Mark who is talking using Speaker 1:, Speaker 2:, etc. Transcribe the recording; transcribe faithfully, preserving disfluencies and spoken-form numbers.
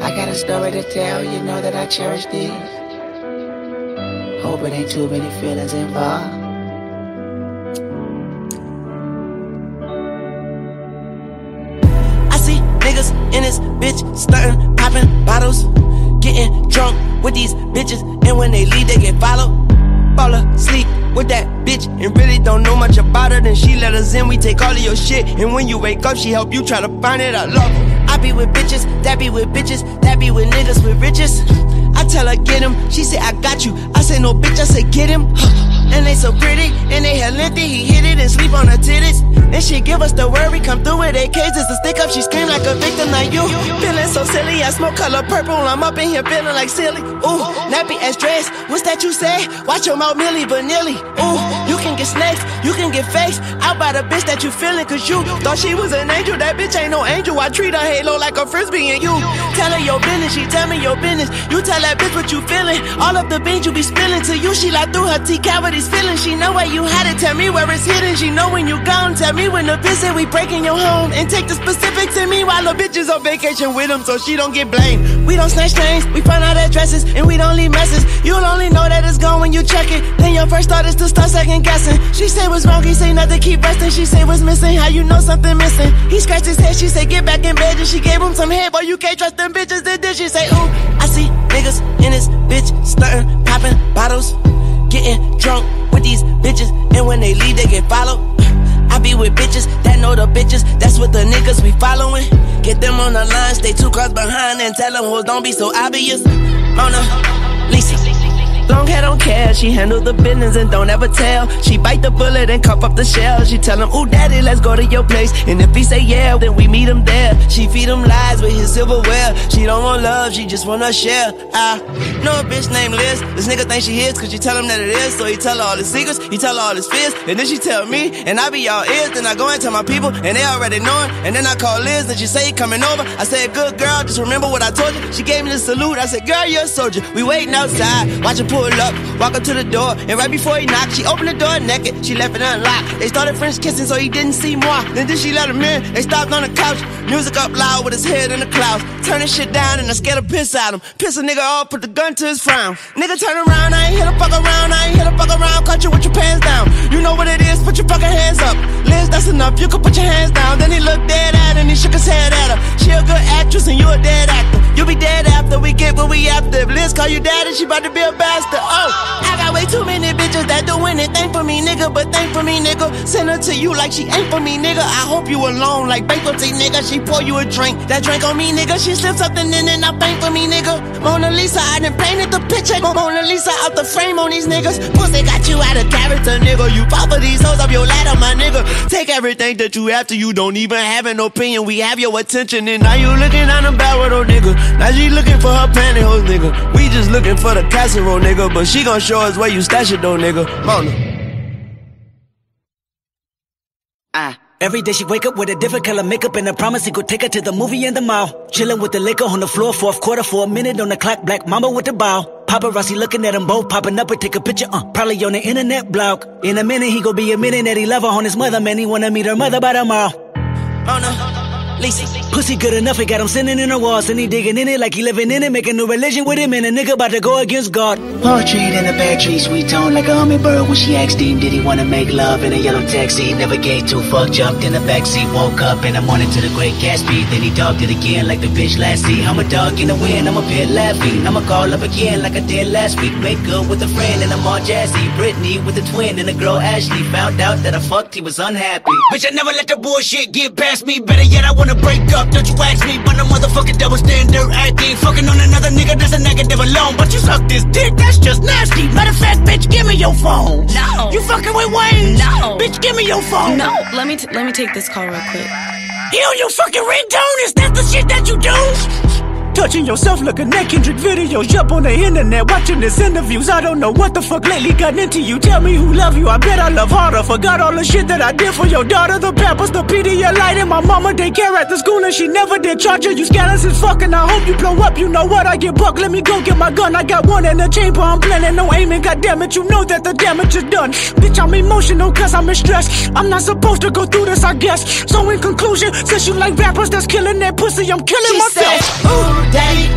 Speaker 1: I got a story to tell, you know that I cherish these. Hope it ain't too many feelings involved.
Speaker 2: I see niggas in this bitch stuntin', poppin' bottles, getting drunk with these bitches, and when they leave they get followed. Fall asleep with that bitch and really don't know much about her. Then she let us in, we take all of your shit, and when you wake up she help you try to find it. I love her. I be with bitches, that be with bitches, that be with niggas with riches. I tell her get him, she say I got you. I say no bitch, I say get him. And they so pretty, and they hell lengthy. He hit it and sleep on her titties. And she give us the word, we come through with A Ks. It's a stick up, she scream like a victim like you. Feeling so silly, I smoke color purple. I'm up in here feeling like silly. Ooh, nappy ass dress, what's that you say? Watch your mouth, Millie Vanilli. Ooh, you can get snakes, you can get fakes. Out by the bitch that you feeling, cause you thought she was an angel. That bitch ain't no angel. I treat her halo like a frisbee, and you tell her your business, she tell me your business. You tell that bitch what you feeling. All of the beans you be spilling to you, she like through her T cavities feeling. She know where you had it, tell me where it's hidden. She know when you gone, tell me when the visit. We breaking your home and take the specifics. And meanwhile the bitch is on vacation with him, so she don't get blamed. We don't snatch things, we find out addresses, and we don't leave messes. You'll only know that it's gone when you check it. Then your first thought is to start second guessing. She say what's wrong, he say nothing, keep resting. She say what's missing, how you know something missing. He scratched his head, she say get back in bed. And she gave him some head, boy you can't trust them bitches. Then did she say ooh, I see niggas in this bitch stuntin', poppin' bottles, getting drunk with these bitches, and when they leave they get followed. I be with bitches that know the bitches, that's what the niggas we following. Get them on the line, stay two cars behind, and tell them hoes don't be so obvious. Mona Lisa, long hair don't care, she handle the business and don't ever tell. She bite the bullet and cough up the shell. She tell him, ooh daddy, let's go to your place. And if he say yeah, then we meet him there. She feed him lies with his silverware. She don't want love, she just wanna share. I know a bitch named Liz. This nigga think she is, cause she tell him that it is. So he tell her all his secrets, he tell her all his fears. And then she tell me, and I be all ears. Then I go and tell my people, and they already know it. And then I call Liz, and she say he coming over. I said, good girl, just remember what I told you. She gave me the salute, I said, girl, you're a soldier. We waiting outside, watch her pull up, walk up to the door, and right before he knocked, she opened the door naked. She left it unlocked. They started French kissing, so he didn't see more. Then did she let him in? They stopped on the couch, music up loud with his head in the clouds. Turning shit down, and I scared to piss at him. Piss a nigga off, put the gun to his frown. Nigga turn around, I ain't hit a fuck around, I ain't hit a fuck around. Caught you with your pants down. You know what it is, put your fucking hands up. Liz, that's enough, you can put your hands down. Then he looked dead at her, and he shook his head at her. She a good actress, and you a dead actor. You be dead after we get what we after. If Liz call you daddy, she about to be a bastard. Oh, I got way too many bitches that do anything for me, nigga. But thank for me, nigga. Send her to you like she ain't for me, nigga. I hope you alone like bankruptcy, nigga. She pour you a drink, that drink on me, nigga. She slipped something in and I paint for me, nigga. Mona Lisa, I done painted the picture. Mona Lisa out the frame on these niggas. Pussy got you out of character, nigga. You pop for these hoes up your ladder, my nigga. Take everything that you have to, you don't even have an opinion. We have your attention, and now you looking on the barrel, though, nigga. Now she looking for her pantyhose, nigga. We just looking for the casserole, nigga. But she gon' show us where you stash it, though, nigga. Mona.
Speaker 3: Ah. Every day she wake up with a different color makeup, and I promise he could take her to the movie in the mall. Chillin' with the liquor on the floor, fourth quarter for a minute on the clock. Black mama with the bow. Paparazzi looking at them both, popping up and take a picture, uh, probably on the internet blog. In a minute he gon' be admitting that he love her on his mother, man. He wanna meet her mother by tomorrow.
Speaker 2: Mona Lisa.
Speaker 3: Pussy good enough, he got him sitting in the walls, and he digging in it like he living in it, making a religion with him, and a nigga about to go against God.
Speaker 1: Poetry in a bad tree, sweet tone like a hummingbird. When she asked him, did he wanna make love in a yellow taxi? Never gave two fuck, jumped in the backseat, woke up in the morning to the Great Gatsby. Then he dogged it again like the bitch last see. I'm a dog in the wind, I'm a pit laughing. I'ma call up again like I did last week. Wake up with a friend and I'm all jazzy. Brittany with a twin and a girl Ashley. Found out that I fucked, he was unhappy.
Speaker 3: Bitch, I never let the bullshit get past me. Better yet, I wanna break up, don't you ask me. But a motherfucking double standard acting. Fucking on another nigga, that's a negative alone. But you suck this dick, that's just nasty. Matter of fact, bitch, give me your phone.
Speaker 4: No.
Speaker 3: You fucking with Wayne?
Speaker 4: No.
Speaker 3: Bitch, give me your phone.
Speaker 4: No. Let me t let me take this call real quick.
Speaker 3: He on your fucking ringtone? Is that the shit that you do? Touching yourself, looking at Kendrick videos, jump on the internet, watching his interviews. I don't know what the fuck lately got into you. Tell me who love you, I bet I love harder. Forgot all the shit that I did for your daughter. The Pampers, the Pedialyte, and my mama daycare at the school, and she never did charge her. You scandalous as fuck, and I hope you blow up. You know what, I get buck, let me go get my gun. I got one in the chamber, I'm planning no aiming. God damn it, you know that the damage is done. Bitch, I'm emotional cause I'm in stress. I'm not supposed to go through this, I guess. So in conclusion, since you like rappers that's killing that pussy, I'm killing
Speaker 2: She
Speaker 3: myself.
Speaker 2: said, ooh, daddy,